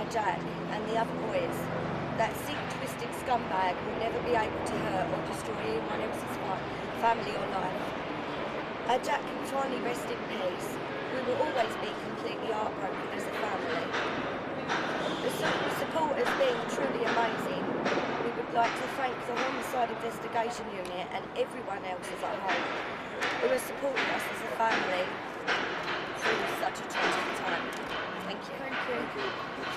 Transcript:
Jack and the other boys, that sick, twisted scumbag will never be able to hurt or destroy anyone else's family or life. Jack can finally rest in peace. We will always be completely heartbroken as a family. The support has been truly amazing. We would like to thank the Homicide Investigation Unit and everyone else at home who has supported us as a family through such a tragic time. Thank you. Thank you.